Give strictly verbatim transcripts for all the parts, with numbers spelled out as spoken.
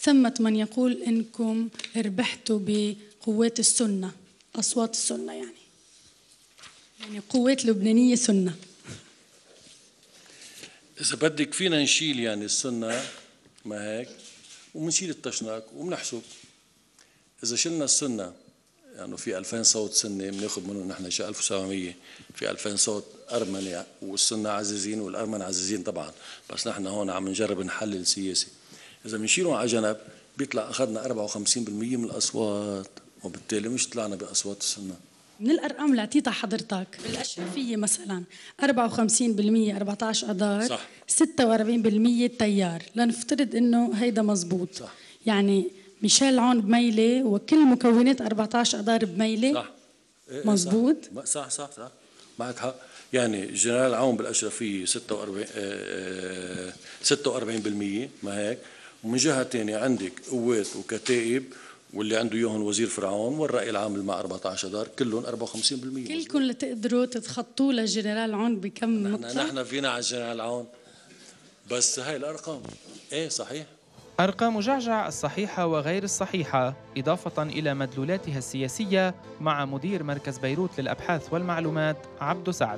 ثمة من يقول إنكم ربحتوا بقوات السنة، أصوات السنة يعني يعني قوات لبنانية سنة. إذا بدك فينا نشيل يعني السنة ما هيك ومنشيل التشناك ومنحسب. إذا شلنا السنة يعني في ألفين صوت سنة بناخذ منهم نحن شيء ألف وسبعمية، في ألفين صوت أرمني والسنة عزيزين والأرمن عزيزين طبعا، بس نحن هون عم نجرب نحلل سياسي. إذا بنشيلهم على جنب بيطلع أخذنا أربعة وخمسين بالمية من الأصوات، وبالتالي مش طلعنا بأصوات السنة. من الأرقام اللي أعطيتها حضرتك بالأشرفية مثلا أربعة وخمسين بالمية أربعة عشر أذار، صح. ستة وأربعين بالمية تيار، لنفترض إنه هيدا مزبوط، صح. يعني ميشيل عون بميلة وكل مكونات أربعة عشر أذار بميلة، صح. مزبوط، صح صح صح معك حق. يعني جنرال عون بالأشرفية ستة وأربعين بالمية ما هيك، ومن جهة تانية عندك قوات وكتائب واللي عنده اياهم وزير فرعون والرأي العام مع أربعة عشر دار كلهم أربعة وخمسين بالمية. كلكم اللي تقدروا تتخطوا للجنرال عون بكم نقطة؟ نحن فينا على الجنرال عون، بس هاي الأرقام ايه صحيح. أرقام جعجع الصحيحة وغير الصحيحة إضافة إلى مدلولاتها السياسية مع مدير مركز بيروت للأبحاث والمعلومات عبدو سعد.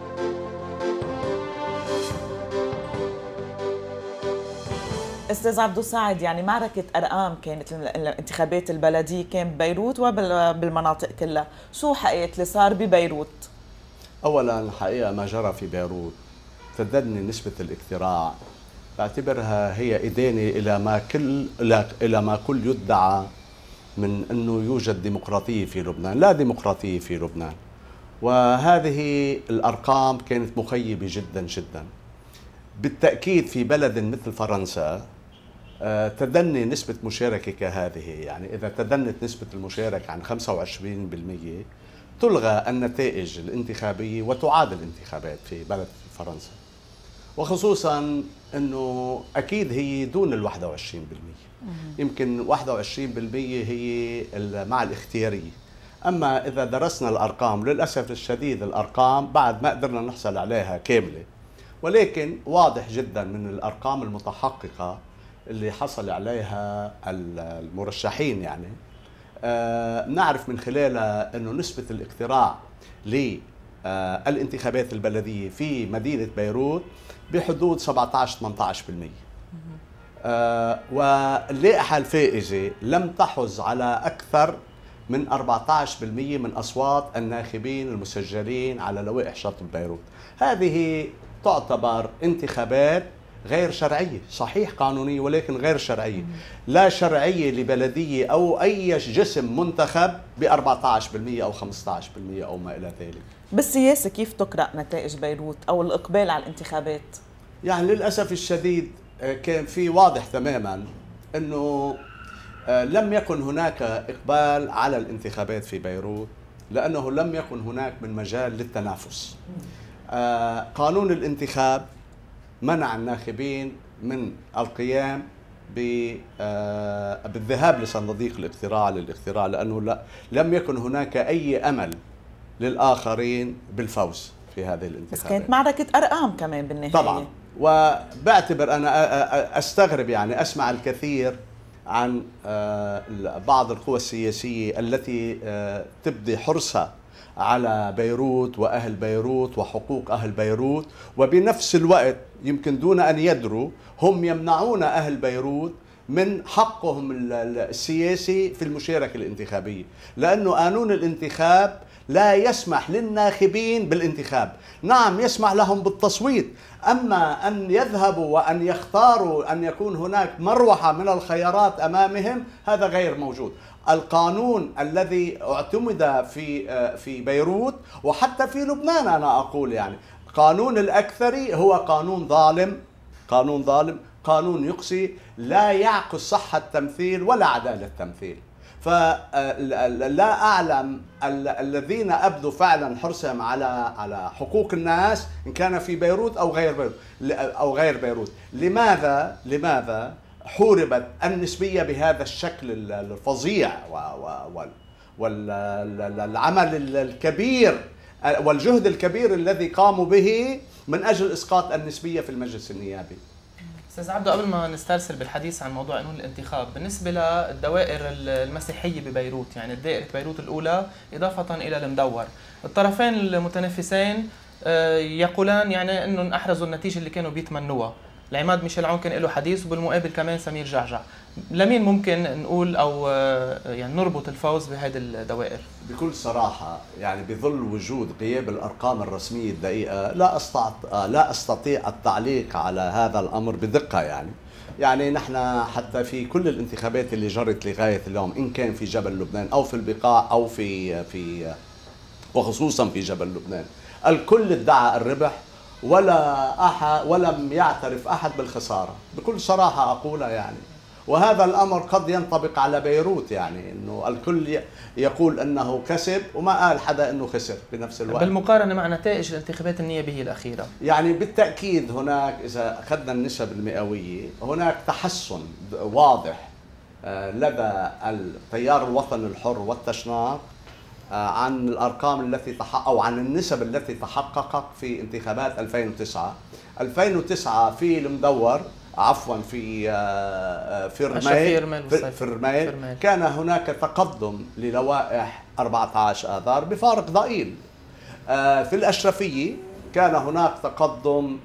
استاذ عبدو سعد، يعني معركة أرقام كانت الانتخابات البلدية كان ببيروت وبالمناطق كلها، شو حقيقة اللي صار ببيروت؟ أولا حقيقة ما جرى في بيروت تدني نسبة الاقتراع، بعتبرها هي إدانة إلى ما كل إلى ما كل يدعى من أنه يوجد ديمقراطية في لبنان. لا ديمقراطية في لبنان، وهذه الأرقام كانت مخيبة جدا جدا. بالتأكيد في بلد مثل فرنسا تدني نسبة مشاركة كهذه، يعني إذا تدنت نسبة المشاركة عن خمسة وعشرين بالمئة تلغى النتائج الانتخابية وتعاد الانتخابات في بلد فرنسا، وخصوصا أنه أكيد هي دون ال واحد وعشرين بالمئة، يمكن واحد وعشرين بالمئة هي مع الاختيارية. أما إذا درسنا الأرقام، للأسف الشديد الأرقام بعد ما قدرنا نحصل عليها كاملة، ولكن واضح جدا من الأرقام المتحققة اللي حصل عليها المرشحين، يعني آه نعرف من خلالها أنه نسبة الاقتراع للانتخابات البلدية في مدينة بيروت بحدود سبعة عشر ثمانية عشر بالمئة، آه واللائحة الفائزة لم تحز على أكثر من أربعة عشر بالمئة من أصوات الناخبين المسجلين على لوائح شرطة بيروت. هذه تعتبر انتخابات غير شرعية، صحيح قانونية ولكن غير شرعية، لا شرعية لبلدية أو أي جسم منتخب ب أربعة عشر بالمئة أو خمسة عشر بالمئة أو ما إلى ذلك. بالسياسة كيف تقرأ نتائج بيروت أو الإقبال على الانتخابات؟ يعني للأسف الشديد كان في واضح تماما أنه لم يكن هناك إقبال على الانتخابات في بيروت، لأنه لم يكن هناك من مجال للتنافس. قانون الانتخاب منع الناخبين من القيام بالذهاب لصناديق الاقتراع للاقتراع، لأنه لا لم يكن هناك أي أمل للآخرين بالفوز في هذه الانتخابات. بس كانت معركة أرقام كمان بالنهاية طبعا، وبعتبر أنا أستغرب يعني أسمع الكثير عن بعض القوى السياسية التي تبدي حرصها على بيروت وأهل بيروت وحقوق أهل بيروت، وبنفس الوقت يمكن دون أن يدروا هم يمنعون أهل بيروت من حقهم السياسي في المشاركة الانتخابية، لأنه قانون الانتخاب لا يسمح للناخبين بالانتخاب. نعم يسمح لهم بالتصويت، أما أن يذهبوا وأن يختاروا أن يكون هناك مروحة من الخيارات أمامهم هذا غير موجود. القانون الذي اعتمد في في بيروت وحتى في لبنان أنا أقول يعني قانون الأكثري هو قانون ظالم، قانون ظالم، قانون يقصي، لا يعكس صحة التمثيل ولا عدالة التمثيل. فلا أعلم الذين أبدوا فعلا حرصهم على على حقوق الناس إن كان في بيروت أو غير بيروت أو غير بيروت، لماذا لماذا حوربت النسبية بهذا الشكل الفظيع والعمل الكبير والجهد الكبير الذي قاموا به من أجل إسقاط النسبية في المجلس النيابي. استاذ عبدو، قبل ما نسترسل بالحديث عن موضوع قانون الانتخاب، بالنسبه للدوائر المسيحيه ببيروت، يعني دائره بيروت الاولى اضافه الى المدور، الطرفين المتنافسين يقولان يعني انهم احرزوا النتيجه اللي كانوا بيتمنوها. العماد ميشيل عون كان له حديث، وبالمقابل كمان سمير جعجع. لمين ممكن نقول او يعني نربط الفوز بهذه الدوائر؟ بكل صراحه يعني بظل وجود غياب الارقام الرسميه الدقيقه لا استطيع لا استطيع التعليق على هذا الامر بدقه. يعني يعني نحن حتى في كل الانتخابات اللي جرت لغايه اليوم، ان كان في جبل لبنان او في البقاع او في في وخصوصا في جبل لبنان، الكل ادعى الربح ولا أحد ولم يعترف أحد بالخسارة، بكل صراحة أقولها. يعني وهذا الأمر قد ينطبق على بيروت، يعني أنه الكل يقول أنه كسب وما قال حدا أنه خسر بنفس الوقت بالمقارنة مع نتائج الانتخابات النيابية الأخيرة. يعني بالتأكيد هناك، إذا أخذنا النسب المئوية، هناك تحسن واضح لدى التيار الوطني الحر والتشناق عن الارقام التي تحقق او عن النسب التي تحققت في انتخابات ألفين وتسعة. ألفين وتسعة في المدور عفوا في في الرميل في, في الرميل كان هناك تقدم للوائح أربعة عشر آذار بفارق ضئيل. في الأشرفية كان هناك تقدم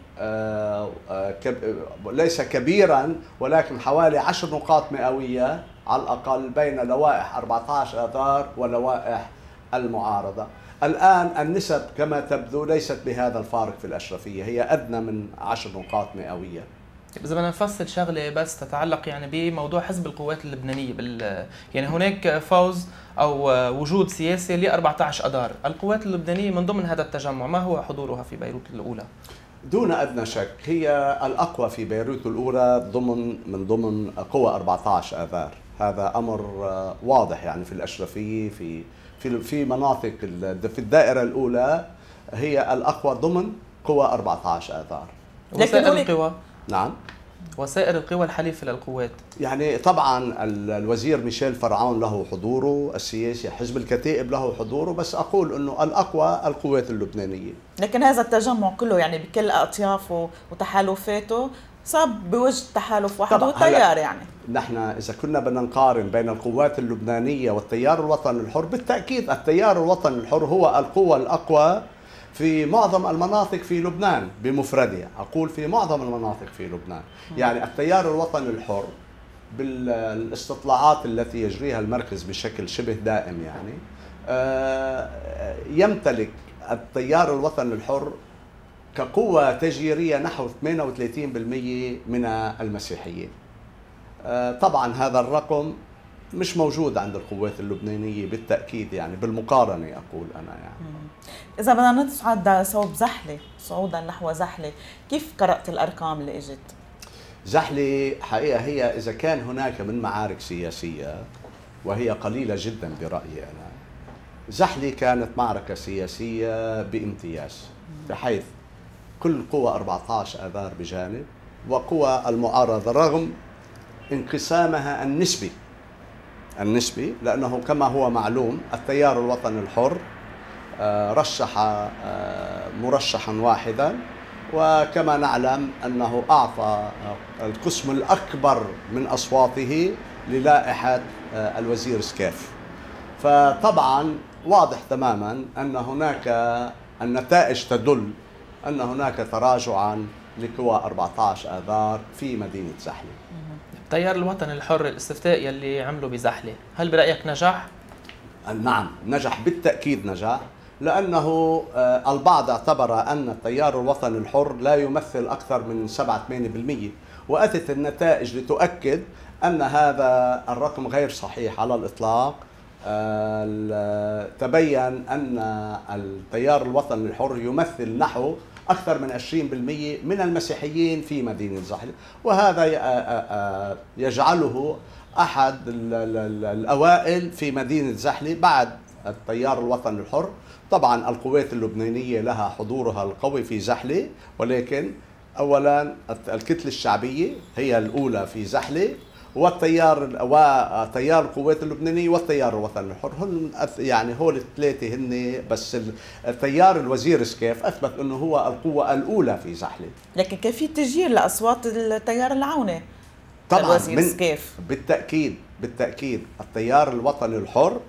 ليس كبيرا ولكن حوالي عشر نقاط مئوية على الأقل بين لوائح أربعة عشر آذار ولوائح المعارضة. الآن النسب كما تبدو ليست بهذا الفارق في الأشرفية، هي أدنى من عشر نقاط مئوية. إذا بدنا نفصل شغلة بس تتعلق يعني بموضوع حزب القوات اللبنانية، بال يعني هناك فوز أو وجود سياسي ل أربعة عشر آذار، القوات اللبنانية من ضمن هذا التجمع، ما هو حضورها في بيروت الأولى؟ دون أدنى شك هي الأقوى في بيروت الأولى ضمن من ضمن قوى أربعة عشر آذار، هذا أمر واضح. يعني في الأشرفية في في في مناطق في الدائرة الأولى هي الأقوى ضمن قوى أربعة عشر آذار. وسائر القوى؟ نعم، وسائر القوى الحليفة للقوات، يعني طبعا الوزير ميشيل فرعون له حضوره السياسي، حزب الكتائب له حضوره، بس أقول أنه الأقوى القوات اللبنانية. لكن هذا التجمع كله يعني بكل أطيافه وتحالفاته صاب بوجه تحالف واحد والتيار. يعني نحن إذا كنا بدنا نقارن بين القوات اللبنانية والتيار الوطني الحر، بالتأكيد التيار الوطني الحر هو القوة الأقوى في معظم المناطق في لبنان بمفردها. أقول في معظم المناطق في لبنان. يعني التيار الوطني الحر بالاستطلاعات التي يجريها المركز بشكل شبه دائم يعني يمتلك التيار الوطني الحر كقوة تجيرية نحو ثمانية وثلاثين بالمئة من المسيحيين. طبعا هذا الرقم مش موجود عند القوات اللبنانية بالتأكيد، يعني بالمقارنة أقول أنا. يعني إذا بدنا نصعد صوب زحلة، صعودا نحو زحلة، كيف قرأت الأرقام اللي إجت؟ زحلة حقيقة هي إذا كان هناك من معارك سياسية، وهي قليلة جدا برأيي أنا، زحلة كانت معركة سياسية بامتياز، بحيث كل قوى أربعة عشر آذار بجانب وقوى المعارضة رغم انقسامها النسبي النسبي لأنه كما هو معلوم التيار الوطني الحر رشح مرشحا واحدا، وكما نعلم أنه أعطى القسم الأكبر من أصواته للائحة الوزير سكاف. فطبعا واضح تماما أن هناك النتائج تدل أن هناك تراجعا لقوى أربعة عشر آذار في مدينة زحلة. التيار الوطني الحر الاستفتاء يلي عمله بزحلة، هل برأيك نجح؟ نعم نجح، بالتأكيد نجح، لأنه البعض اعتبر أن التيار الوطني الحر لا يمثل أكثر من سبعة ثمانية بالمئة، وأتت النتائج لتؤكد أن هذا الرقم غير صحيح على الإطلاق. تبين أن التيار الوطني الحر يمثل نحو أكثر من عشرين بالمئة من المسيحيين في مدينة زحلة، وهذا يجعله أحد الأوائل في مدينة زحلة بعد التيار الوطني الحر. طبعا القوات اللبنانية لها حضورها القوي في زحلة، ولكن أولا الكتلة الشعبية هي الأولى في زحلة، والتيار وتيار القوات اللبنانية والتيار الوطني الحر، هن يعني هول الثلاثة هن بس. التيار الوزير سكيف أثبت أنه هو القوة الأولى في زحلة. لكن كان في تسجيل لأصوات التيار العونة طبعا من سكيف. بالتأكيد بالتأكيد التيار الوطني الحر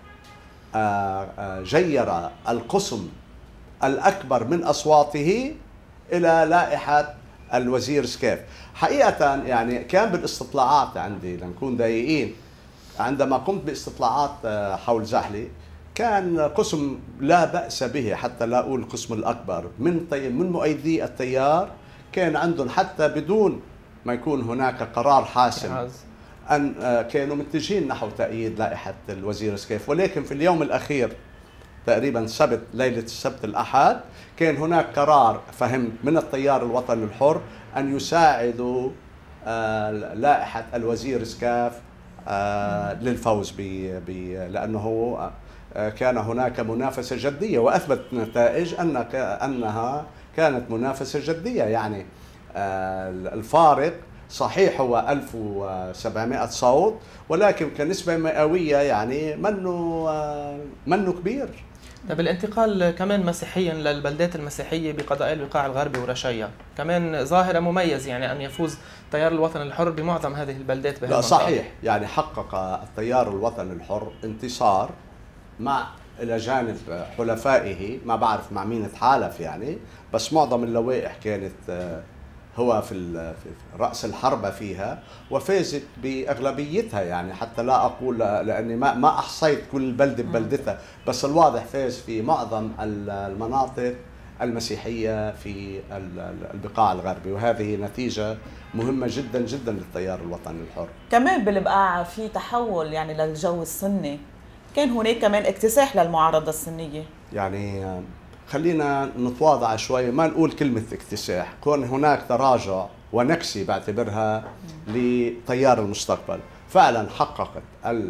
جير القسم الأكبر من أصواته إلى لائحة الوزير سكيف. حقيقة يعني كان بالاستطلاعات عندي لنكون دقيقين، عندما قمت باستطلاعات حول زحلة كان قسم لا بأس به، حتى لا أقول القسم الأكبر من من مؤيدي التيار كان عندهم حتى بدون ما يكون هناك قرار حاسم أن كانوا متجهين نحو تأييد لائحة الوزير سكيف. ولكن في اليوم الأخير تقريبا سبت ليلة السبت الأحد كان هناك قرار فهم من التيار الوطني الحر أن يساعدوا لائحة الوزير سكيف للفوز ب لأنه كان هناك منافسة جدية، وأثبت نتائج أن أنها كانت منافسة جدية. يعني الفارق صحيح هو ألف وسبعمائة صوت، ولكن كنسبة مئوية يعني منه منه كبير. طيب الانتقال كمان مسيحيا للبلدات المسيحية بقضاء البقاع الغربي ورشايا كمان ظاهرة مميز، يعني أن يفوز التيار الوطني الحر بمعظم هذه البلدات بهذه لا صحيح، يعني حقق التيار الوطني الحر انتصار مع إلى جانب حلفائه، ما بعرف مع مين تحالف يعني، بس معظم اللوائح كانت هو في رأس الحربة فيها وفازت بأغلبيتها. يعني حتى لا أقول لأني ما ما أحصيت كل بلدة ببلدتها، بس الواضح فاز في معظم المناطق المسيحية في البقاع الغربي، وهذه نتيجة مهمة جدا جدا للتيار الوطني الحر. كمان بالبقاع في تحول يعني للجو السني، كان هناك كمان اكتساح للمعارضة السنية. يعني خلينا نتواضع شوي، ما نقول كلمة اكتساح، كون هناك تراجع ونكسي بعتبرها لتيار المستقبل. فعلا حققت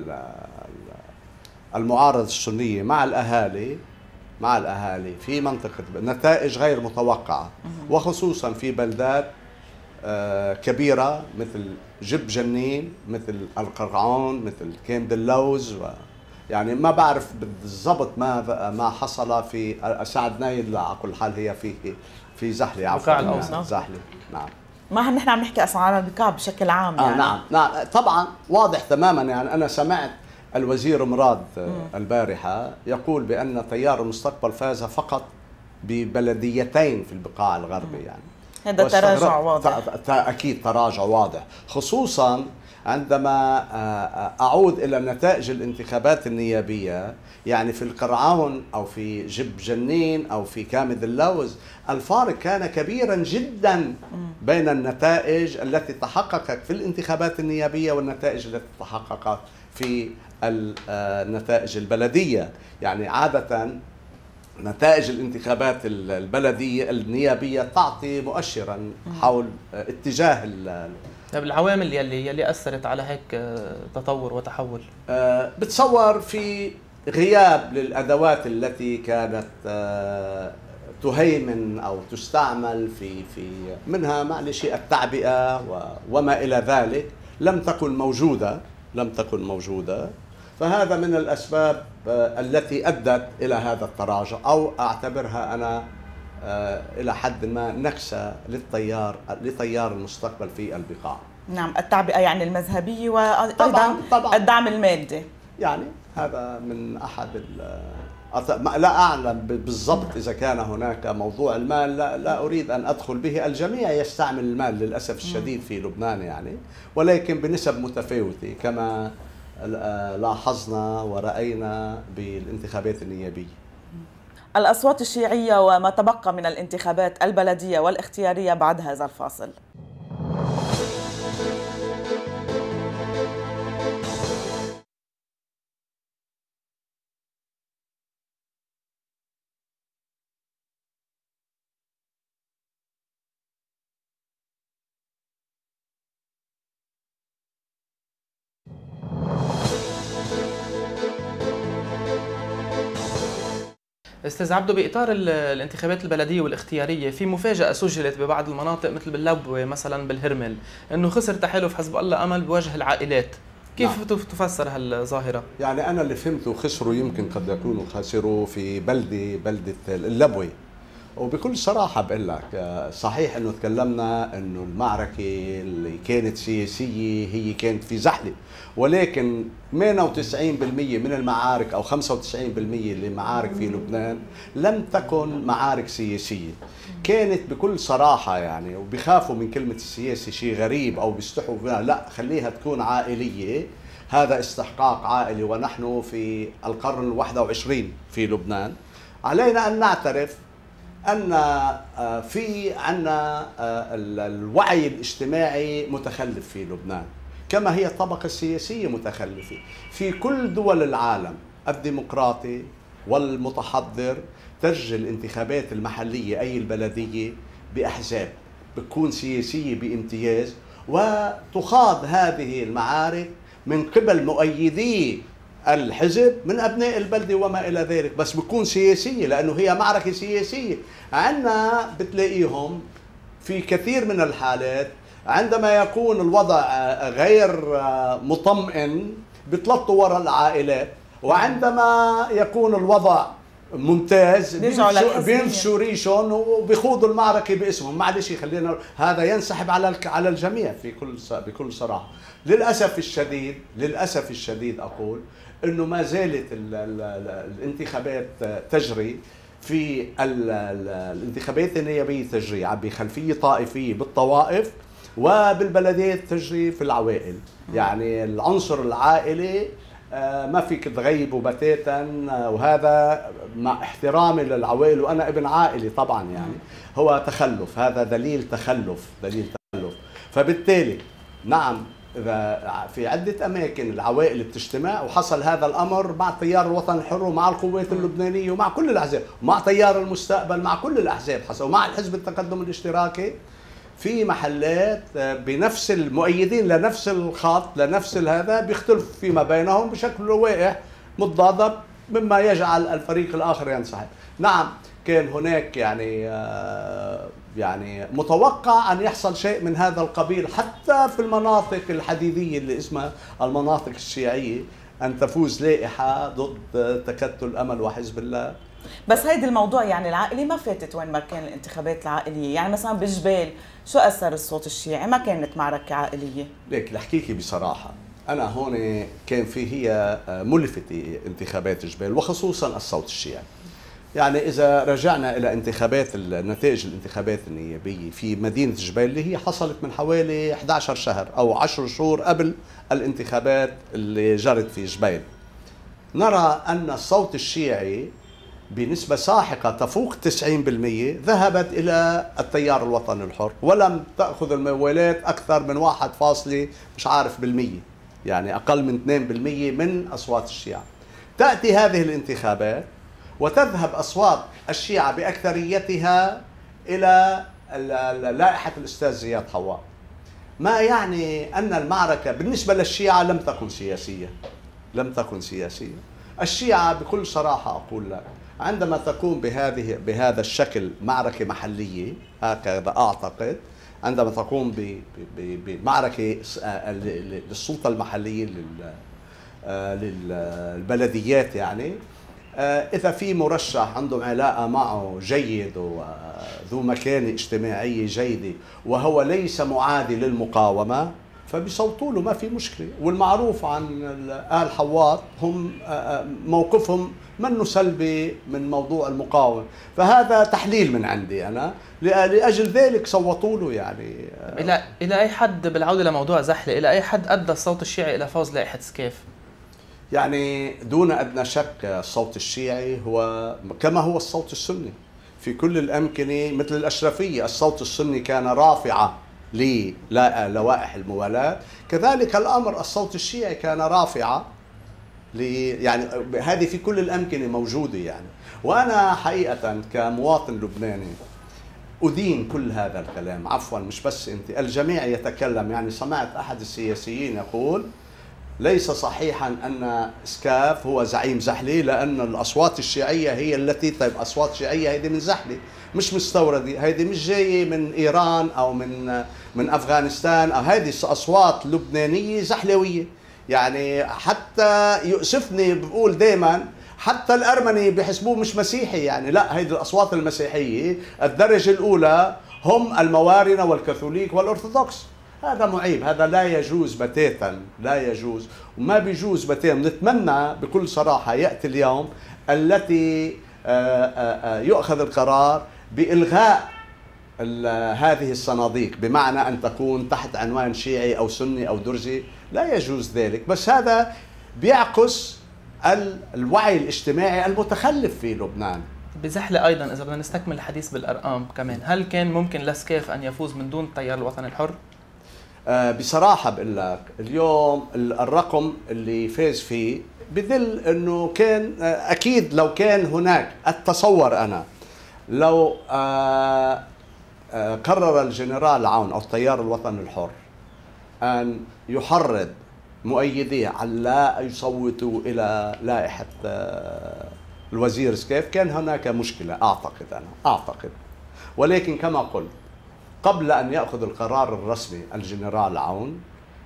المعارضة السنية مع الأهالي مع الأهالي في منطقة نتائج غير متوقعة، وخصوصا في بلدات كبيرة مثل جب جنين، مثل القرعون، مثل كامد اللوز، و يعني ما بعرف بالضبط ما ما حصل في سعد نايل. على كل حال هي في في زحلة، عفوا يعني زحلة. نعم، ما نحن عم نحكي اصلا على البقاع بشكل عام يعني. آه نعم نعم طبعا واضح تماما. يعني انا سمعت الوزير مراد البارحة يقول بأن تيار المستقبل فاز فقط ببلديتين في البقاع الغربي. يعني هذا تراجع واضح، أكيد تراجع واضح، خصوصا عندما أعود إلى نتائج الانتخابات النيابية. يعني في القرعون أو في جب جنين أو في كامد اللوز الفارق كان كبيرا جدا بين النتائج التي تحققت في الانتخابات النيابية والنتائج التي تحققت في النتائج البلدية. يعني عادة نتائج الانتخابات البلدية النيابية تعطي مؤشرا حول اتجاه. طيب العوامل يلي يلي أثرت على هيك تطور وتحول؟ أه بتصور في غياب للأدوات التي كانت أه تهيمن أو تستعمل في في منها معلش التعبئة وما إلى ذلك لم تكن موجودة لم تكن موجودة فهذا من الأسباب التي أدت إلى هذا التراجع، أو أعتبرها أنا إلى حد ما نكسة للتيار لتيار المستقبل في البقاع. نعم، التعبئة يعني المذهبية وأيضا الدعم المادي. يعني هذا من أحد لا أعلم بالضبط إذا كان هناك موضوع المال، لا, لا أريد أن أدخل به. الجميع يستعمل المال للأسف الشديد في لبنان يعني، ولكن بنسب متفاوتة كما لاحظنا ورأينا بالانتخابات النيابية. الأصوات الشيعية وما تبقى من الانتخابات البلدية والاختيارية بعد هذا الفاصل. استاذ عبدو، باطار الانتخابات البلديه والاختياريه في مفاجاه سجلت ببعض المناطق مثل باللبوه مثلا بالهرمل، انه خسر تحالف حزب الله امل بوجه العائلات. كيف نعم. تفسر هالظاهره؟ يعني انا اللي فهمته خسروا، يمكن قد يكونوا خسروا في بلده بلده اللبوه. وبكل صراحة بقول لك صحيح انه تكلمنا انه المعركة اللي كانت سياسية هي كانت في زحلة، ولكن ثمانية وتسعين بالمئة من المعارك او خمسة وتسعين بالمئة اللي معارك في لبنان لم تكن معارك سياسية. كانت بكل صراحة يعني، وبيخافوا من كلمة السياسي شيء غريب او بيستحوا فيها، لا خليها تكون عائلية. هذا استحقاق عائلي، ونحن في القرن الواحد وعشرين في لبنان. علينا ان نعترف أن في عنا الوعي الاجتماعي متخلف في لبنان، كما هي الطبقة السياسية متخلفة في كل دول العالم الديمقراطي والمتحضر. تجري الانتخابات المحلية أي البلدية بأحزاب بتكون سياسية بامتياز، وتخاض هذه المعارك من قبل مؤيدي الحزب من أبناء البلدة وما إلى ذلك، بس بتكون سياسية لأنه هي معركة سياسية. عندنا بتلاقيهم في كثير من الحالات عندما يكون الوضع غير مطمئن بيتلطوا وراء العائلات، وعندما يكون الوضع ممتاز بينفشوا ريشهم وبيخوضوا المعركة باسمهم. معلش خلينا هذا ينسحب على على الجميع في كل بكل صراحة. للأسف الشديد للأسف الشديد أقول انه ما زالت ال ال ال الانتخابات تجري في ال ال الانتخابات النيابيه تجري بخلفيه طائفيه بالطوائف، وبالبلديات تجري في العوائل. يعني العنصر العائلي ما فيك تغيبه بتاتا، وهذا مع احترامي للعوائل وانا ابن عائلي طبعا، يعني هو تخلف، هذا دليل تخلف دليل تخلف. فبالتالي نعم إذا في عدة أماكن العوائل بتجتمع، وحصل هذا الأمر مع تيار الوطن الحر ومع القوات اللبنانية ومع كل الأحزاب، ومع تيار المستقبل، مع كل الأحزاب حصل، ومع الحزب التقدم الاشتراكي في محلات بنفس المؤيدين لنفس الخط لنفس هذا بيختلف فيما بينهم بشكل روائح متضادة، مما يجعل الفريق الآخر ينسحب. نعم كان هناك يعني يعني متوقع أن يحصل شيء من هذا القبيل حتى في المناطق الحديدية اللي اسمها المناطق الشيعية، أن تفوز لائحة ضد تكتل أمل وحزب الله. بس هيدي الموضوع يعني العائلي ما فاتت وين ما كان الانتخابات العائلية. يعني مثلا بالجبال شو أثر الصوت الشيعي؟ ما كانت معركة عائلية. ليك لحكيكي بصراحة، أنا هون كان في هي ملفتة انتخابات الجبال وخصوصا الصوت الشيعي. يعني إذا رجعنا إلى انتخابات النتائج الانتخابات النيابية في مدينة جبيل اللي هي حصلت من حوالي إحدى عشر شهر أو عشر شهور قبل الانتخابات اللي جرت في جبيل، نرى أن الصوت الشيعي بنسبة ساحقة تفوق تسعين بالمئة ذهبت إلى التيار الوطني الحر، ولم تأخذ الموالات أكثر من واحد فاصلة مش عارف بالمية، يعني أقل من اثنين بالمئة من أصوات الشيعة. تأتي هذه الانتخابات وتذهب أصوات الشيعة بأكثريتها إلى لائحة الأستاذ زياد حواء، ما يعني أن المعركة بالنسبة للشيعة لم تكن سياسية لم تكن سياسية. الشيعة بكل صراحة أقول لك عندما تكون بهذه بهذا الشكل معركة محلية، هكذا أعتقد، عندما تقوم بمعركة للسلطة المحلية للبلديات، يعني إذا في مرشح عندهم علاقة معه جيد وذو مكانة اجتماعية جيدة وهو ليس معادي للمقاومة فبيصوتوا له، ما في مشكلة. والمعروف عن آل حواط هم موقفهم منه سلبي من موضوع المقاومة، فهذا تحليل من عندي أنا، لأجل ذلك صوتوا له. يعني إلى إلى أي حد، بالعودة لموضوع زحلة، إلى أي حد أدى الصوت الشيعي إلى فوز لائحة سكيف؟ يعني دون أدنى شك الصوت الشيعي هو كما هو الصوت السني في كل الأمكنة، مثل الأشرفية الصوت السني كان رافعة للوائح الموالاة، كذلك الأمر الصوت الشيعي كان رافعة ل يعني هذه في كل الأمكنة موجودة. يعني وأنا حقيقة كمواطن لبناني أدين كل هذا الكلام، عفوا مش بس أنت، الجميع يتكلم. يعني سمعت أحد السياسيين يقول ليس صحيحا أن سكاف هو زعيم زحلة، لأن الأصوات الشيعية هي التي، طيب أصوات شيعية هيدي من زحلة مش مستوردة، هيدي مش جاية من إيران أو من من أفغانستان، أو هيدي أصوات لبنانية زحلوية. يعني حتى يؤسفني بقول دائما حتى الأرمني بيحسبوه مش مسيحي، يعني لا، هيدي الأصوات المسيحية الدرجة الأولى هم الموارنة والكاثوليك والأرثوذكس. هذا معيب، هذا لا يجوز بتاتا، لا يجوز وما بيجوز بتاتا. نتمنى بكل صراحة يأتي اليوم التي يؤخذ القرار بإلغاء هذه الصناديق، بمعنى أن تكون تحت عنوان شيعي أو سني أو درزي، لا يجوز ذلك. بس هذا بيعكس الوعي الاجتماعي المتخلف في لبنان. بزحلة أيضا إذا بدنا نستكمل الحديث بالأرقام كمان، هل كان ممكن لسكاف أن يفوز من دون التيار الوطني الحر؟ آه بصراحة بقول لك اليوم الرقم اللي فاز فيه بدل أنه كان آه أكيد لو كان هناك، أتصور أنا لو آه آه قرر الجنرال عون أو التيار الوطني الحر أن يحرض مؤيديه على لا يصوتوا إلى لائحة آه الوزير سكاف، كان هناك مشكلة أعتقد أنا أعتقد ولكن كما قلت قبل أن يأخذ القرار الرسمي الجنرال عون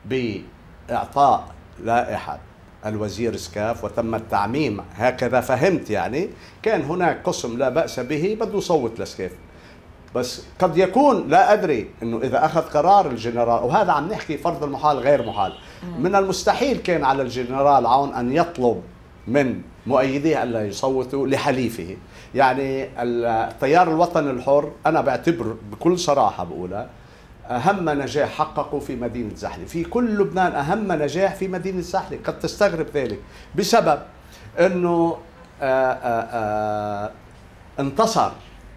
بإعطاء لائحة الوزير سكاف وتم التعميم، هكذا فهمت، يعني كان هناك قسم لا بأس به بده يصوت لسكاف. بس قد يكون لا أدري أنه إذا أخذ قرار الجنرال، وهذا عم نحكي فرض المحال غير محال، من المستحيل كان على الجنرال عون أن يطلب من مؤيديه ألا يصوتوا لحليفه. يعني التيار الوطني الحر أنا بعتبر بكل صراحة بقولها أهم نجاح حققه في مدينة زحلة، في كل لبنان أهم نجاح في مدينة زحلة. قد تستغرب ذلك بسبب أنه آآ آآ انتصر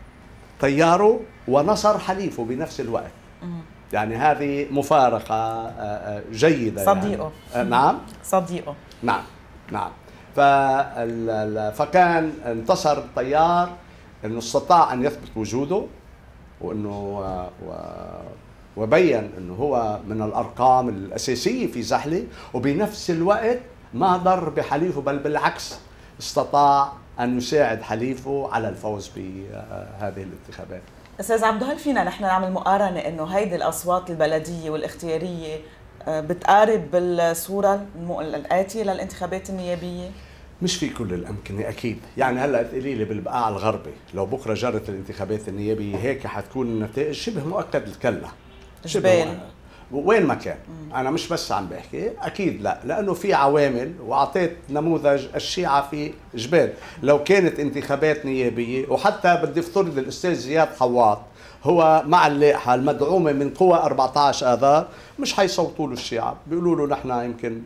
تياره ونصر حليفه بنفس الوقت. يعني هذه مفارقة جيدة. صديقه يعني. نعم صديقه نعم نعم فكان انتصر التيار انه استطاع ان يثبت وجوده، وانه وبين انه هو من الارقام الاساسيه في زحله، وبنفس الوقت ما ضر بحليفه، بل بالعكس استطاع ان يساعد حليفه على الفوز بهذه الانتخابات. استاذ عبدو، هل فينا نحن نعمل مقارنه انه هيدي الاصوات البلديه والاختياريه بتقارب بالصوره الآتية للانتخابات النيابيه؟ مش في كل الأمكنة أكيد. يعني هلا تقولي لي بالبقاع الغربي لو بكره جرت الانتخابات النيابية هيك حتكون النتائج شبه مؤكد الكلة. جبال وين ما كان. أنا مش بس عم بحكي، أكيد لا، لأنه في عوامل، وأعطيت نموذج الشيعة في جبال. لو كانت انتخابات نيابية، وحتى بدي افترض الأستاذ زياد حواط هو مع اللائحة المدعومة من قوى أربعة عشر آذار، مش حيصوتوا له الشيعة، بيقولوا له نحن يمكن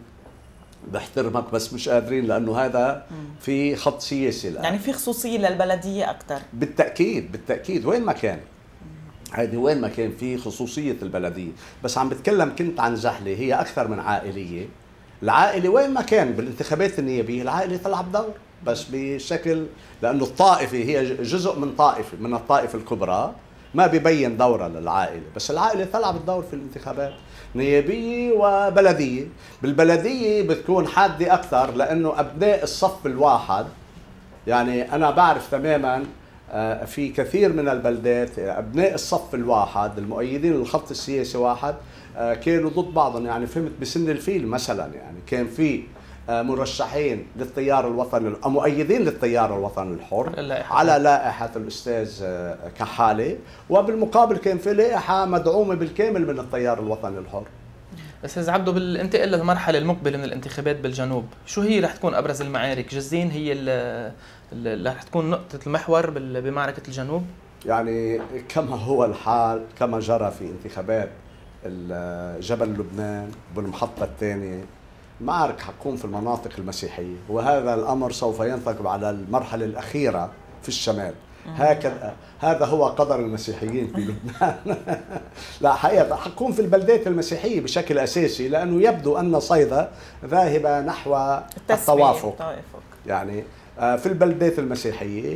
بحترمك بس مش قادرين، لأنه هذا في خط سياسي الآن. يعني في خصوصية للبلدية أكثر. بالتأكيد بالتأكيد، وين ما كان هذه وين ما كان في خصوصية البلدية. بس عم بتكلم كنت عن زحلة، هي أكثر من عائلية. العائلة وين ما كان بالانتخابات النيابية العائلة تلعب دور، بس بشكل، لأنه الطائفة هي جزء من طائفة من الطائفة الكبرى، ما بيبين دورها للعائلة، بس العائلة تلعب الدور في الانتخابات نيابية وبلدية. بالبلدية بتكون حادة أكثر، لأنه أبناء الصف الواحد، يعني أنا بعرف تماماً في كثير من البلدات أبناء الصف الواحد المؤيدين للخط السياسي واحد كانوا ضد بعضهم. يعني فهمت بسن الفيل مثلاً، يعني كان في مرشحين للتيار الوطني أو مؤيدين للتيار الوطني الحر على لائحة الأستاذ كحالة، وبالمقابل كان في لائحة مدعومة بالكامل من التيار الوطني الحر. أستاذ عبدو، بالانتقال للمرحلة المقبلة من الانتخابات بالجنوب، شو هي رح تكون أبرز المعارك؟ جزين هي اللي رح تكون نقطة المحور بمعركة الجنوب؟ يعني كما هو الحال، كما جرى في انتخابات جبل لبنان بالمحطة الثانية، المعارك حتكون في المناطق المسيحية، وهذا الأمر سوف ينطبق على المرحلة الأخيرة في الشمال. هكذا هذا هو قدر المسيحيين في لبنان. لا حقيقة حتكون في البلدات المسيحية بشكل أساسي، لأنه يبدو أن صيدا ذاهبة نحو التوافق. يعني في البلدات المسيحية،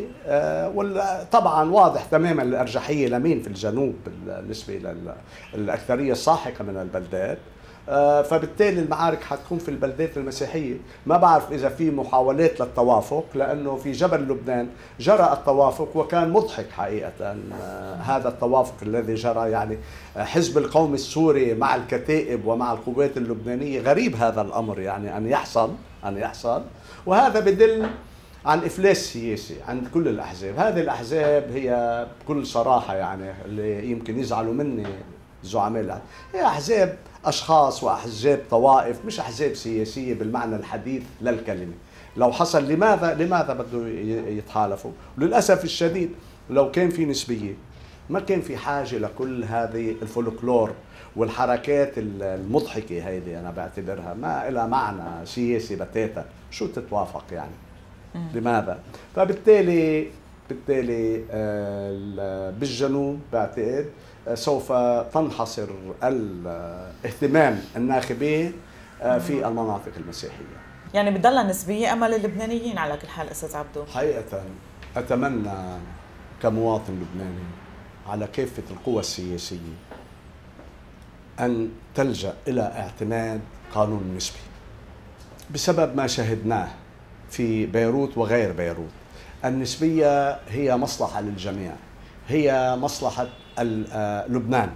وطبعا واضح تماما الأرجحية لمين في الجنوب بالنسبة للأكثرية الساحقة من البلدات، فبالتالي المعارك حتكون في البلدات المسيحية. ما بعرف إذا في محاولات للتوافق، لأنه في جبل لبنان جرى التوافق وكان مضحك حقيقة. هذا التوافق الذي جرى، يعني حزب القوم السوري مع الكتائب ومع القوات اللبنانية، غريب هذا الأمر يعني أن يحصل أن يحصل وهذا بدل عن إفلاس سياسي عند كل الأحزاب. هذه الأحزاب هي بكل صراحة، يعني اللي يمكن يزعلوا مني زعماء، هي أحزاب أشخاص وأحزاب طوائف، مش أحزاب سياسية بالمعنى الحديث للكلمة. لو حصل لماذا لماذا بده يتحالفوا؟ وللأسف الشديد لو كان في نسبية ما كان في حاجة لكل هذه الفولكلور والحركات المضحكة. هيدي أنا بعتبرها ما لها معنى سياسي بتاتا، شو تتوافق يعني؟ لماذا؟ فبالتالي بالتالي بالجنوب بعتقد سوف تنحصر الاهتمام الناخبين في المناطق المسيحية. يعني بتضلها نسبية أما للبنانيين على كل حال أستاذ عبدو؟ حقيقة أتمنى كمواطن لبناني على كافة القوى السياسية أن تلجأ إلى اعتماد قانون نسبي بسبب ما شهدناه في بيروت وغير بيروت. النسبية هي مصلحة للجميع، هي مصلحة لبنان.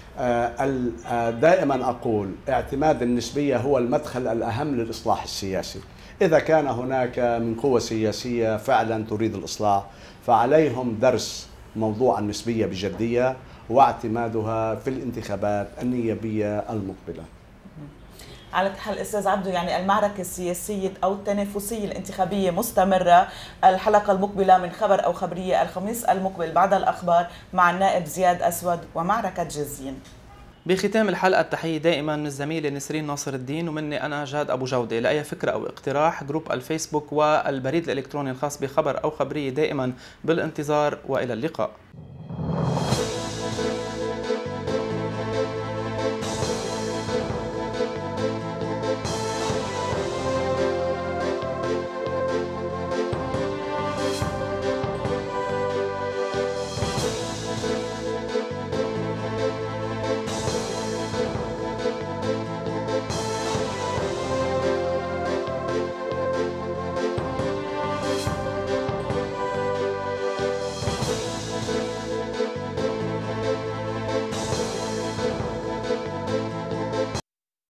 دائما أقول اعتماد النسبية هو المدخل الأهم للإصلاح السياسي. إذا كان هناك من قوى سياسية فعلا تريد الإصلاح فعليهم درس موضوع النسبية بجدية واعتمادها في الانتخابات النيابية المقبلة. على كل حال استاذ عبدو، يعني المعركة السياسية أو التنافسية الانتخابية مستمرة. الحلقة المقبلة من خبر أو خبرية الخميس المقبل بعد الأخبار مع النائب زياد أسود ومعركة جزين. بختام الحلقة التحية دائما من الزميلة نسرين ناصر الدين ومني أنا جاد أبو جودة. لأي فكرة أو اقتراح جروب الفيسبوك والبريد الإلكتروني الخاص بخبر أو خبرية دائما بالانتظار، وإلى اللقاء.